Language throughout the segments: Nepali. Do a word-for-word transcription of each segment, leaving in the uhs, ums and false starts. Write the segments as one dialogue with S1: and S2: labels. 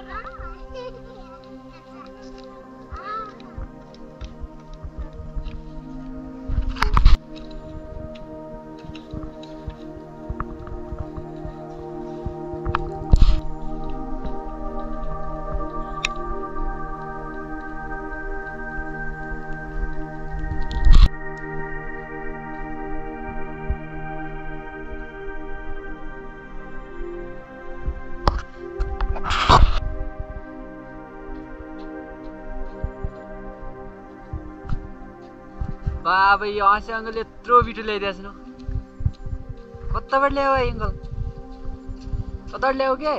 S1: बाबा यहाँ से अंकल यत्रो बिटो ल्याइदिएछ न कताबाट ल्यायो अंकल कताबाट ल्यायो के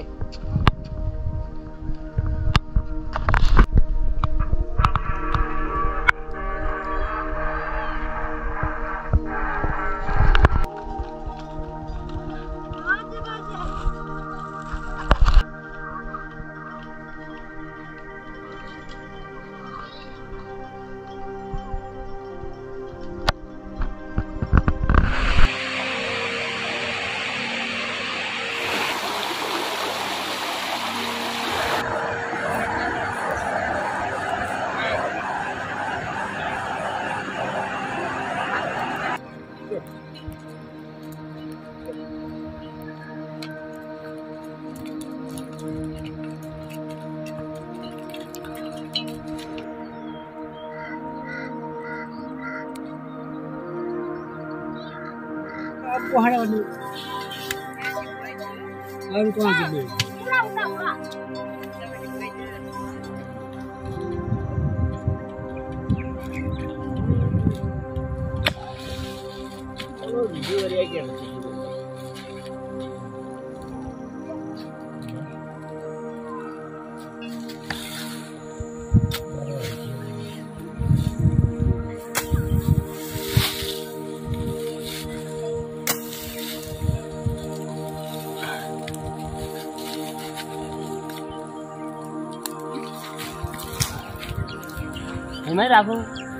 S2: पहाड़ वाली और कौन सी ले चलो वीडियो बढ़िया क्या मैं राखू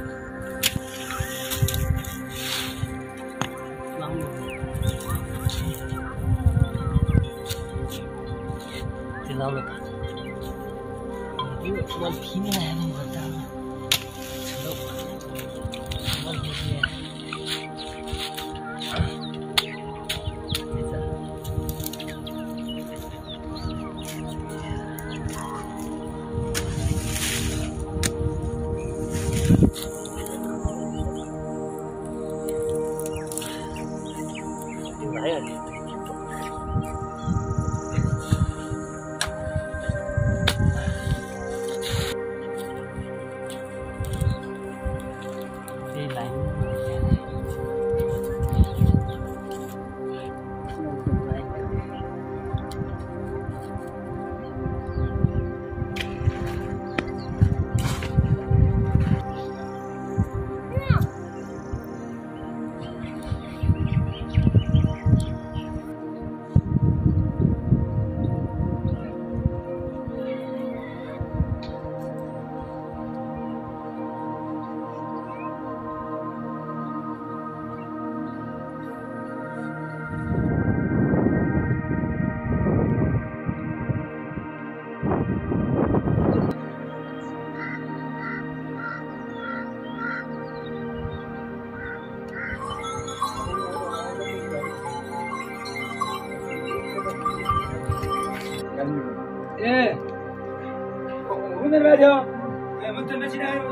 S3: 예. 오늘 말이야. 예, 먼저 몇이나요?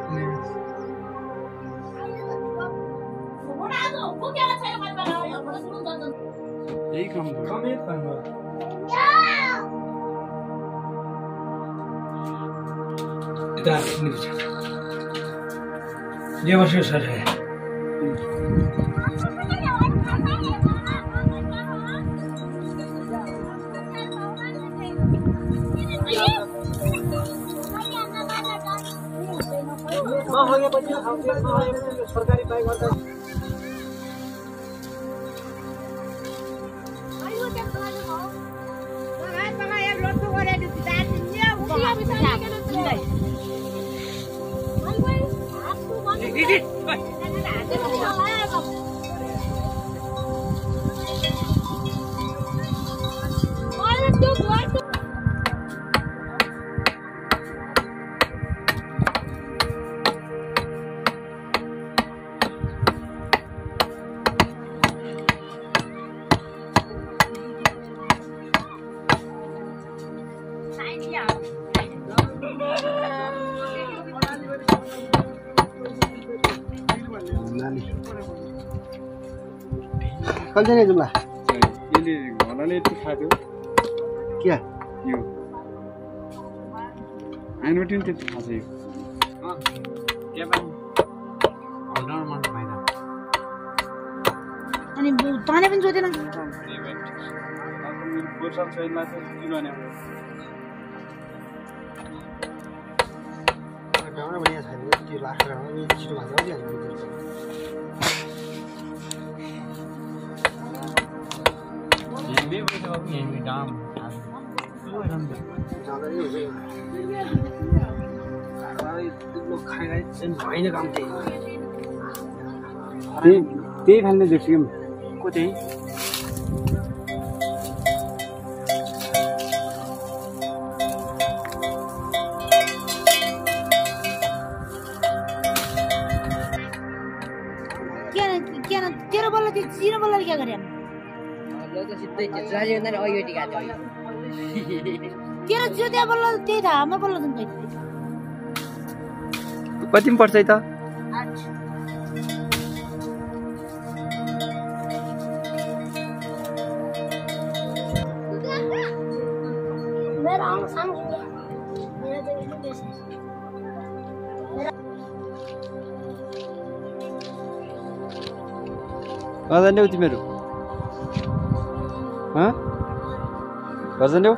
S4: 뭐라도 고개가 차려가지 마라. 옆으로 손 던져.
S2: यही काम गर्यो
S3: कमी भन्नु यता निको छ जे वर्ष सर है नहोएपछि आउँछ नहोएपछि सरकारी बाइक गर्दा कल जाने जुम्ला
S2: यसले घरले यति खाथ्यो
S3: के
S2: यो आइनोटी पनि त्यति थाहा छ यो
S1: के पनि हल्डाउन मन भएन
S5: अनि तँले पनि जोतेन
S2: वर्षा छैन लाग्छ किनभने
S3: गाउँमा भने छैन त्यो लाखेर अनि छिटो भाग आइहाल्छ
S1: हेमी पैसा बाबु हेमी दाम
S3: जाँदै हुन्छ लोक खाइ चाहिँ होइन काम त्यही
S2: त्यही त्यही खाल्ने देख्छु कि
S3: को त्यही
S5: क्या तेरो बल्ल त्यो जिरो बल्ल क्या गरे तेरो जोत्या बल्ल त्यही थाहा म बल्ल जुन
S1: कति पर्छ है त
S4: मेरो आउनु सानो मेरो त यो बेस
S1: घर जाने हो तिमीहरू हँ घर जाने हो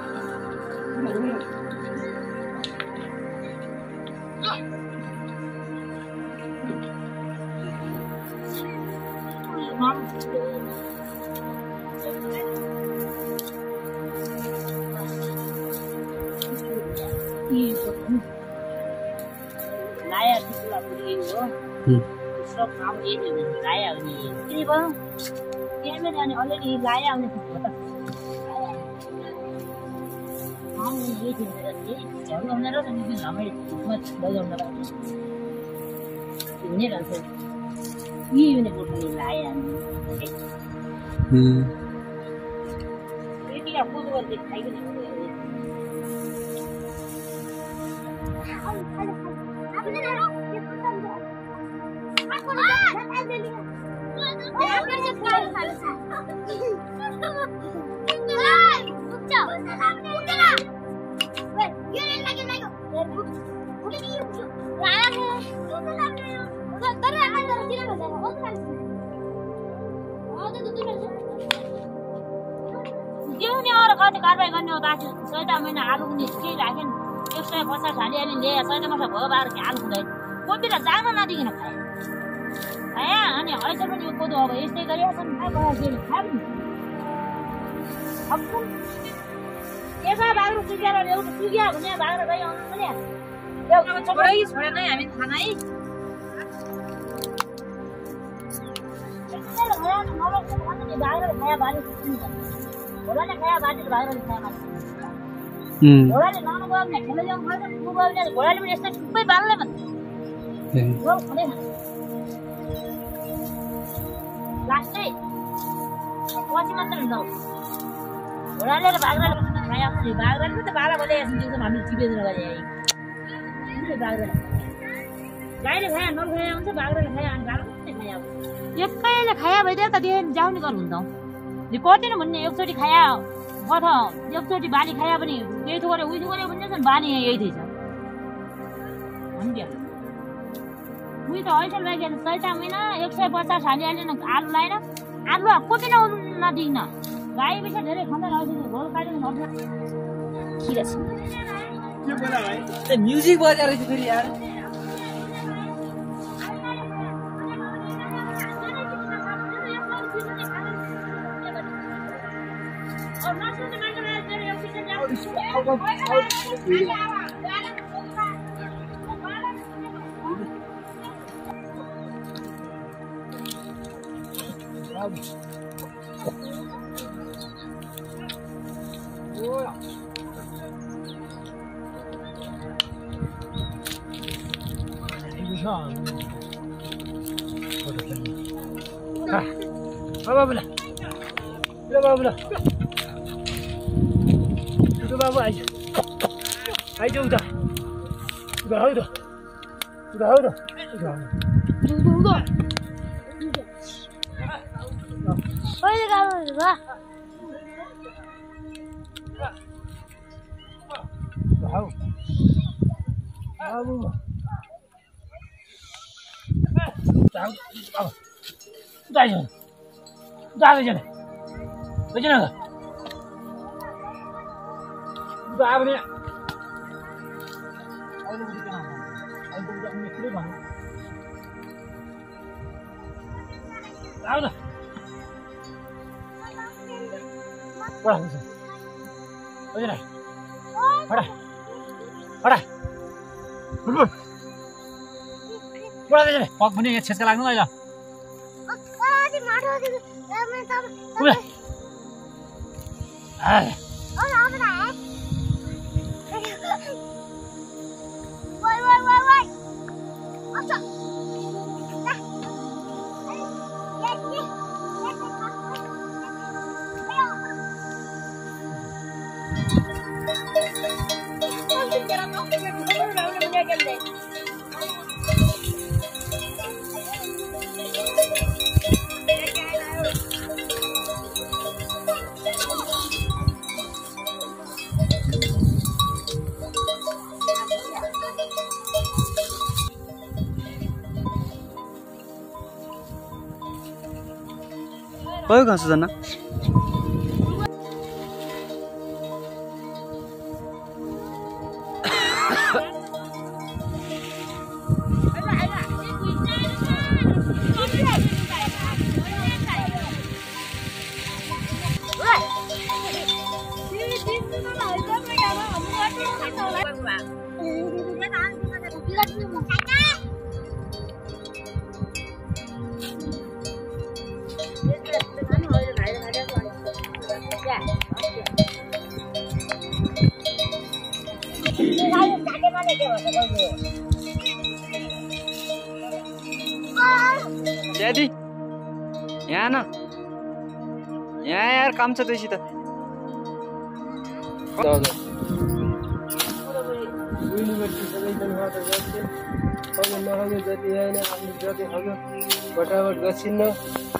S5: लाया तिमीलाई पुरै हो सब काम यही हो लाया हो नि के भयो त्यहाँमै अनि अलरेडी लाया आउने थियो त हम ये थियो नि झ्याउ आउने र नि लामै मत बजाउन र हुने रहन्छ यही हुने बोल्ने लाया
S1: हम्म
S5: यति का पुरो गर्दै खाइदिन
S4: आपने ना ये खत्म हो आपको ना ऐसे लिया आपने से खा खा उठो उठो वे ये नहीं लगे नहीं उठ नहीं उठो आया है उधर तर अंदर दिला बजा बहुत खाली और तो दूध में
S5: जिउने अरू कति कारबाही गर्ने हो दाजु सैता महिना आलु पनि के राखेन एक सय पचास हाली अलि ल्याए सैता मसा भयो बाह्र के आलु खुदाइ कोही बेला जान नदिकन खाए खाया अनि अहिले पनि यो कोदो अब यस्तै गरिरहेको छन् खाए बगाएर खायो अब एका बाग्रो सुकेर एउटा सुकिया भने बाग्रो गई आउनु पनि एउटा छोडै छोडेन हामी खाना है बाग्रो खाया बारी घोडाले खाया बारी बाग्रोले खाया बारी घोडाले नगयो भने खेल्न जाउँ खान्छ गयो भने घोडाले पनि यस्तै थुप्रै बाल्ने भन्छ लास्टै पछि मात्र हुन्छ घोडाले र बाग्राले पनि खाया पनि बाग्राले पनि त बाला बोलेको छ त्यो हामीले टिपेर गरे बाग्राले गाईले खाया नखाया हुन्छ बाग्राले खाया अनि बाग्रा पनि खाया एकैले खाया भइदियो त त्यो जाउने गर्नु हुन्छ यो कति न भन्ने एकचोटि खाया अथ एकचोटि बाली खाया पनि त्यही थोरै उयो गऱ्यो भने चाहिँ बानी यही थिएछ भन्यो उयो त ऐसा लाग्यो सैता महिना एक सय पचास हाली हालेन आलु लाएन आलु कति न नदिन गाई बेसा धेरै खाँदा नदिनु घोल काटेर नदिनु खिरा छ
S1: म्युजिक बजाएर चाहिँ फेरि यार
S3: बाबुला बाबुला बाबु आइज आइज उता उता हौ त उता हौ त उता
S4: कहिले गाउनु भयो
S3: हौ आबु जाऊ अब जाइज जाले जने बजना अब नि अहिले बुझ्नु केना अहिले बुझ्नु अनि के भन्नु जाऊ न बडा बजना बडा बडा बुलबुल बडा जने पक पनि यहाँ छेस्का लाग्नु ल
S4: अति माटो दे मैं तब
S3: उले आ
S4: ओ अब ना है वाई वाई वाई वाई अच्छा ये ये ये तेरा नौकर के घर में मुझे क्या ले
S1: भयो घाँस जान्न ड्याडी यहाँ न यहाँ यार काम छ त्यसै त
S3: जति होइन आफ्नो जति हग्यो फटाफट गसिन्न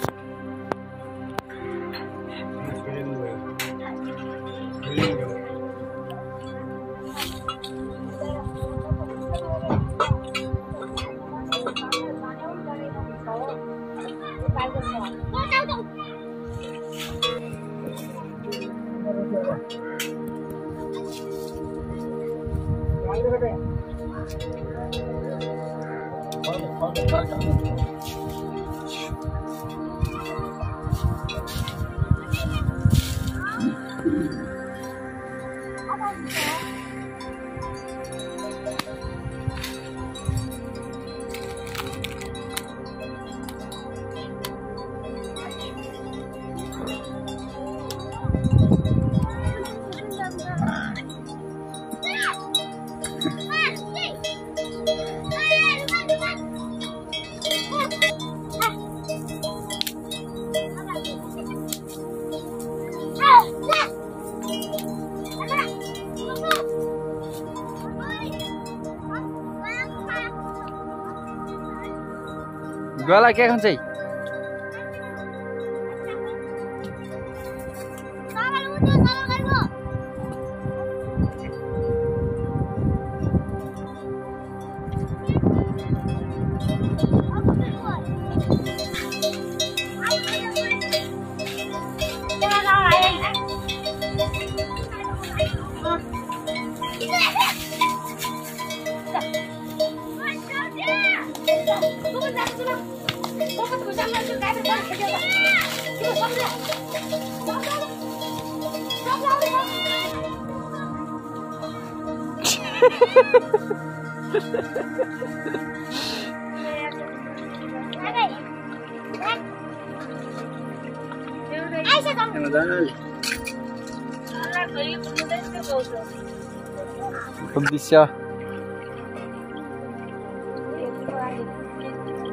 S1: गला के खान्छ bisa